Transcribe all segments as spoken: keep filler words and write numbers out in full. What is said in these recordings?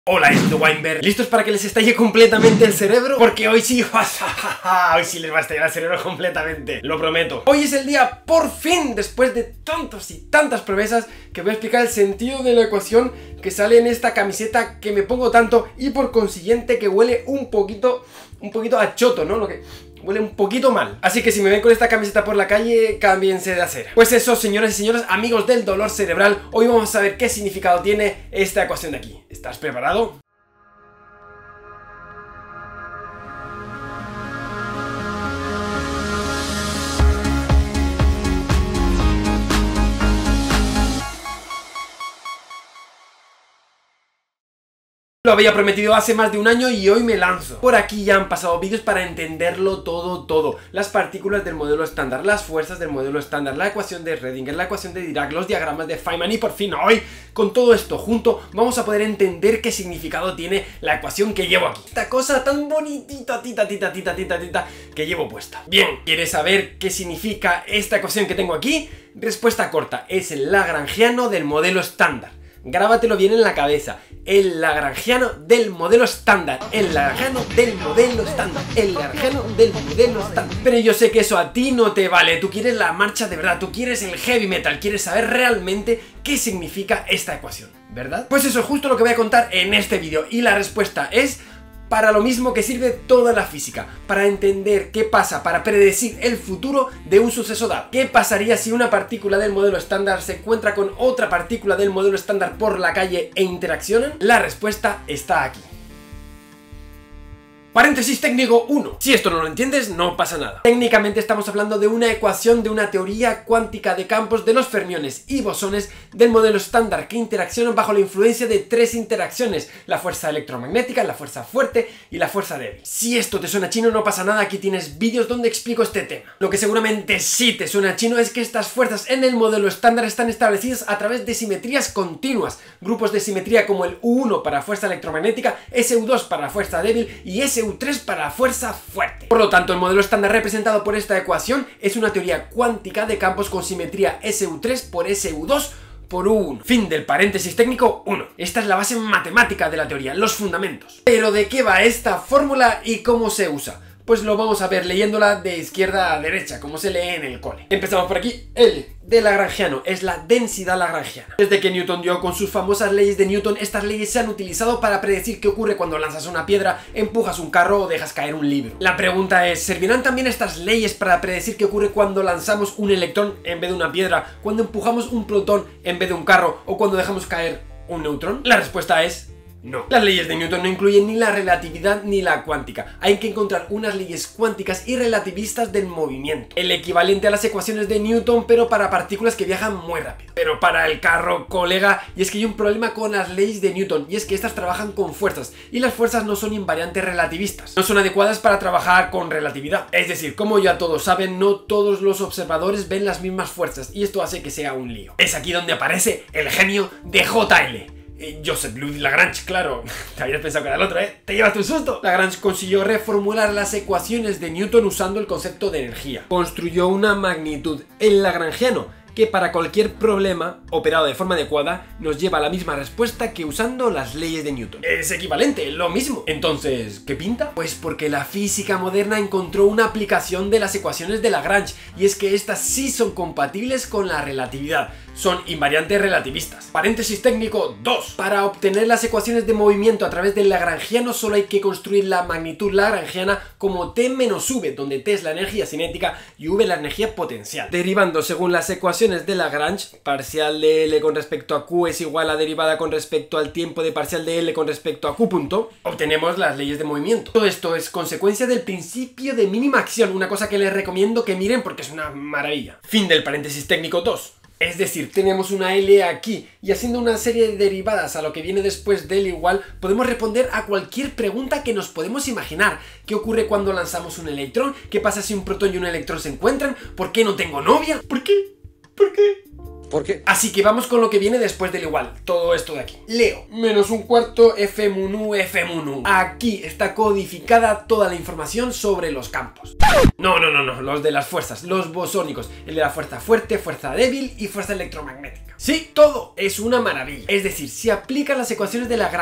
Hola, es The Weinberg. ¿Listos para que les estalle completamente el cerebro? Porque hoy sí, hoy sí les va a estallar el cerebro completamente, lo prometo. Hoy es el día, por fin, después de tantos y tantas promesas, que voy a explicar el sentido de la ecuación que sale en esta camiseta que me pongo tanto y por consiguiente que huele un poquito, un poquito a choto, ¿no? Lo que... huele un poquito mal. Así que si me ven con esta camiseta por la calle, cámbiense de acera. Pues eso, señoras y señores, amigos del dolor cerebral, hoy vamos a saber qué significado tiene esta ecuación de aquí. ¿Estás preparado? Lo había prometido hace más de un año y hoy me lanzo. Por aquí ya han pasado vídeos para entenderlo todo, todo. Las partículas del modelo estándar, las fuerzas del modelo estándar, la ecuación de Schrödinger, la ecuación de Dirac, los diagramas de Feynman y por fin hoy, con todo esto junto, vamos a poder entender qué significado tiene la ecuación que llevo aquí. Esta cosa tan bonitita, tita, tita, tita, tita, tita, que llevo puesta. Bien, ¿quieres saber qué significa esta ecuación que tengo aquí? Respuesta corta, es el lagrangiano del modelo estándar. Grábatelo bien en la cabeza. El lagrangiano del modelo estándar. El lagrangiano del modelo estándar. El lagrangiano del modelo estándar. Pero yo sé que eso a ti no te vale. Tú quieres la marcha de verdad. Tú quieres el heavy metal. Quieres saber realmente qué significa esta ecuación, ¿verdad? Pues eso es justo lo que voy a contar en este vídeo. Y la respuesta es... para lo mismo que sirve toda la física, para entender qué pasa, para predecir el futuro de un suceso dado. ¿Qué pasaría si una partícula del modelo estándar se encuentra con otra partícula del modelo estándar por la calle e interaccionan? La respuesta está aquí. Paréntesis técnico uno. Si esto no lo entiendes, no pasa nada. Técnicamente estamos hablando de una ecuación de una teoría cuántica de campos de los fermiones y bosones del modelo estándar que interaccionan bajo la influencia de tres interacciones: la fuerza electromagnética, la fuerza fuerte y la fuerza débil. Si esto te suena chino, no pasa nada, aquí tienes vídeos donde explico este tema. Lo que seguramente sí te suena chino es que estas fuerzas en el modelo estándar están establecidas a través de simetrías continuas, grupos de simetría como el U uno para fuerza electromagnética, S U dos para fuerza débil y S U tres para la fuerza fuerte. Por lo tanto, el modelo estándar representado por esta ecuación es una teoría cuántica de campos con simetría S U tres por S U dos por U uno. Fin del paréntesis técnico uno. Esta es la base matemática de la teoría, los fundamentos. Pero ¿de qué va esta fórmula y cómo se usa? Pues lo vamos a ver leyéndola de izquierda a derecha, como se lee en el cole. Empezamos por aquí. L de lagrangiano es la densidad lagrangiana. Desde que Newton dio con sus famosas leyes de Newton, estas leyes se han utilizado para predecir qué ocurre cuando lanzas una piedra, empujas un carro o dejas caer un libro. La pregunta es, ¿servirán también estas leyes para predecir qué ocurre cuando lanzamos un electrón en vez de una piedra, cuando empujamos un protón en vez de un carro o cuando dejamos caer un neutrón? La respuesta es... no. Las leyes de Newton no incluyen ni la relatividad ni la cuántica. Hay que encontrar unas leyes cuánticas y relativistas del movimiento. El equivalente a las ecuaciones de Newton, pero para partículas que viajan muy rápido. Pero para el carro, colega, y es que hay un problema con las leyes de Newton, y es que estas trabajan con fuerzas, y las fuerzas no son invariantes relativistas. No son adecuadas para trabajar con relatividad. Es decir, como ya todos saben, no todos los observadores ven las mismas fuerzas, y esto hace que sea un lío. Es aquí donde aparece el genio de J L. Joseph Louis Lagrange, claro. Te habías pensado que era el otro, ¿eh? ¡Te llevas un susto! Lagrange consiguió reformular las ecuaciones de Newton usando el concepto de energía. Construyó una magnitud, el lagrangiano, que para cualquier problema operado de forma adecuada nos lleva a la misma respuesta que usando las leyes de Newton. Es equivalente, lo mismo. Entonces, ¿qué pinta? Pues porque la física moderna encontró una aplicación de las ecuaciones de Lagrange, y es que estas sí son compatibles con la relatividad. Son invariantes relativistas. Paréntesis técnico dos. Para obtener las ecuaciones de movimiento a través del lagrangiano solo hay que construir la magnitud lagrangiana como T menos V, donde T es la energía cinética y V la energía potencial. Derivando según las ecuaciones de Lagrange, parcial de L con respecto a Q es igual a derivada con respecto al tiempo de parcial de L con respecto a Q punto, obtenemos las leyes de movimiento. Todo esto es consecuencia del principio de mínima acción, una cosa que les recomiendo que miren porque es una maravilla. Fin del paréntesis técnico dos. Es decir, tenemos una L aquí, y haciendo una serie de derivadas a lo que viene después del igual, podemos responder a cualquier pregunta que nos podemos imaginar. ¿Qué ocurre cuando lanzamos un electrón? ¿Qué pasa si un protón y un electrón se encuentran? ¿Por qué no tengo novia? ¿Por qué? ¿Por qué? ¿Por qué? Así que vamos con lo que viene después del igual, todo esto de aquí. Leo, menos un cuarto F mu nu F mu nu. Aquí está codificada toda la información sobre los campos. No, no, no, no, los de las fuerzas, los bosónicos, el de la fuerza fuerte, fuerza débil y fuerza electromagnética. Sí, todo es una maravilla. Es decir, si aplicas las ecuaciones de Lagrange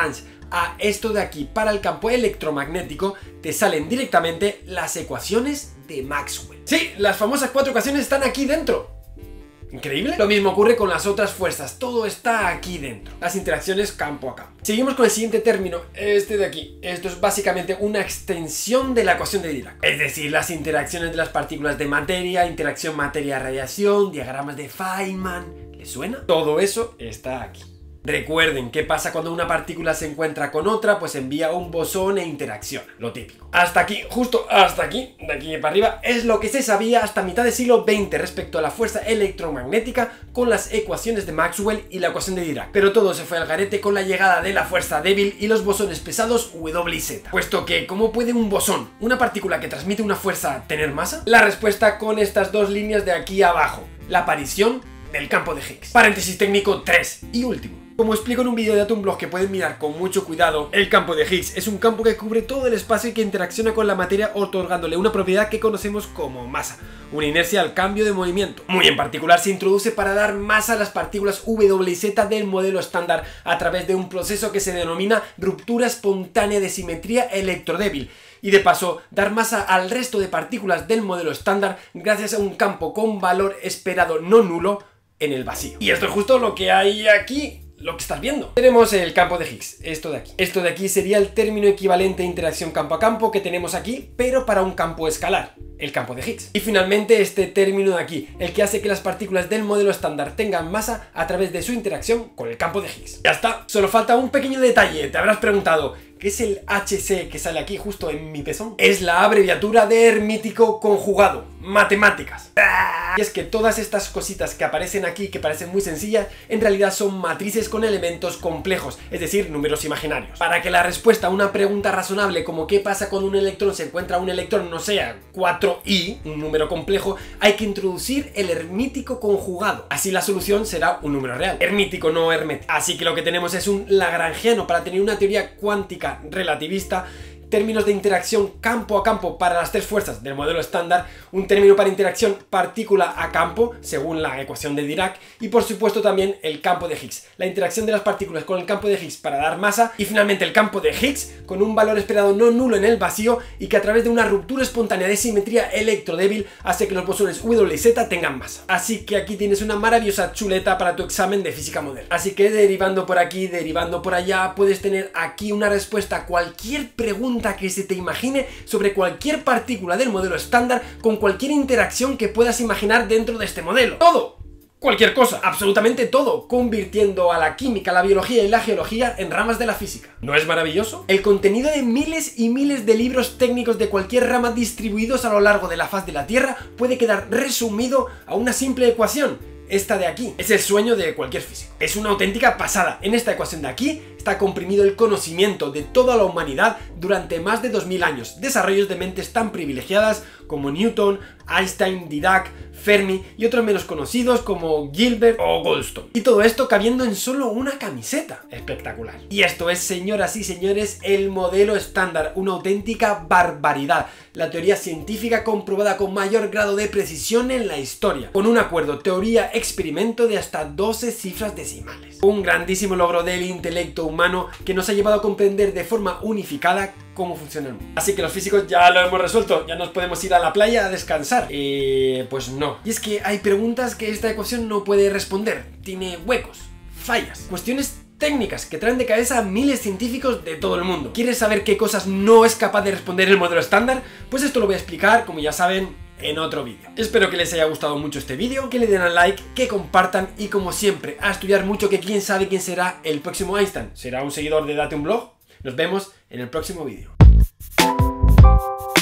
a esto de aquí. Para el campo electromagnético te salen directamente las ecuaciones de Maxwell. Sí, las famosas cuatro ecuaciones están aquí dentro. ¿Increíble? Lo mismo ocurre con las otras fuerzas, todo está aquí dentro. Las interacciones campo a campo. Seguimos con el siguiente término, este de aquí. Esto es básicamente una extensión de la ecuación de Dirac. Es decir, las interacciones de las partículas de materia, interacción materia-radiación, diagramas de Feynman. ¿Les suena? Todo eso está aquí. Recuerden qué pasa cuando una partícula se encuentra con otra, pues envía un bosón e interacciona, lo típico. Hasta aquí, justo hasta aquí, de aquí para arriba, es lo que se sabía hasta mitad del siglo veinte respecto a la fuerza electromagnética con las ecuaciones de Maxwell y la ecuación de Dirac. Pero todo se fue al garete con la llegada de la fuerza débil y los bosones pesados W y Z. Puesto que, ¿cómo puede un bosón, una partícula que transmite una fuerza, tener masa? La respuesta con estas dos líneas de aquí abajo, la aparición del campo de Higgs. Paréntesis técnico tres y último. Como explico en un vídeo de Atomblog que pueden mirar con mucho cuidado, el campo de Higgs es un campo que cubre todo el espacio y que interacciona con la materia otorgándole una propiedad que conocemos como masa, una inercia al cambio de movimiento. Muy en particular se introduce para dar masa a las partículas W y Z del modelo estándar a través de un proceso que se denomina ruptura espontánea de simetría electrodébil. Y de paso, dar masa al resto de partículas del modelo estándar gracias a un campo con valor esperado no nulo en el vacío. Y esto es justo lo que hay aquí. Lo que estás viendo. Tenemos el campo de Higgs, esto de aquí. Esto de aquí sería el término equivalente a interacción campo a campo que tenemos aquí, pero para un campo escalar, el campo de Higgs. Y finalmente este término de aquí, el que hace que las partículas del modelo estándar tengan masa a través de su interacción con el campo de Higgs. Ya está, solo falta un pequeño detalle. Te habrás preguntado, ¿qué es el H C que sale aquí justo en mi pezón? Es la abreviatura de hermítico conjugado, matemáticas. Y es que todas estas cositas que aparecen aquí, que parecen muy sencillas, en realidad son matrices con elementos complejos, es decir, números imaginarios. Para que la respuesta a una pregunta razonable como ¿qué pasa cuando un electrón se encuentra un electrón, no sea cuatro i, un número complejo, hay que introducir el hermítico conjugado. Así la solución será un número real. Hermítico, no hermético. Así que lo que tenemos es un lagrangiano para tener una teoría cuántica relativista, términos de interacción campo a campo para las tres fuerzas del modelo estándar, un término para interacción partícula a campo según la ecuación de Dirac y por supuesto también el campo de Higgs, la interacción de las partículas con el campo de Higgs para dar masa y finalmente el campo de Higgs con un valor esperado no nulo en el vacío y que a través de una ruptura espontánea de simetría electrodébil hace que los bosones W y Z tengan masa. Así que aquí tienes una maravillosa chuleta para tu examen de física moderna. Así que derivando por aquí, derivando por allá, puedes tener aquí una respuesta a cualquier pregunta que se te imagine sobre cualquier partícula del modelo estándar con cualquier interacción que puedas imaginar dentro de este modelo. ¡Todo! Cualquier cosa, absolutamente todo, convirtiendo a la química, la biología y la geología en ramas de la física. ¿No es maravilloso? El contenido de miles y miles de libros técnicos de cualquier rama distribuidos a lo largo de la faz de la Tierra puede quedar resumido a una simple ecuación. Esta de aquí es el sueño de cualquier físico. Es una auténtica pasada. En esta ecuación de aquí está comprimido el conocimiento de toda la humanidad durante más de dos mil años. Desarrollos de mentes tan privilegiadas como Newton, Einstein, Dirac, Fermi y otros menos conocidos como Gilbert o Goldstone. Y todo esto cabiendo en solo una camiseta. Espectacular. Y esto es, señoras y señores, el modelo estándar. Una auténtica barbaridad. La teoría científica comprobada con mayor grado de precisión en la historia. Con un acuerdo teoría-experimento de hasta doce cifras decimales. Un grandísimo logro del intelecto humano que nos ha llevado a comprender de forma unificada cómo funciona el mundo. Así que los físicos ya lo hemos resuelto, ya nos podemos ir a la playa a descansar. Eh, pues no. Y es que hay preguntas que esta ecuación no puede responder. Tiene huecos, fallas, cuestiones técnicas que traen de cabeza a miles de científicos de todo el mundo. ¿Quieres saber qué cosas no es capaz de responder el modelo estándar? Pues esto lo voy a explicar, como ya saben, en otro vídeo. Espero que les haya gustado mucho este vídeo, que le den al like, que compartan y como siempre, a estudiar mucho, que quién sabe quién será el próximo Einstein. ¿Será un seguidor de Date un Blog? Nos vemos en el próximo vídeo.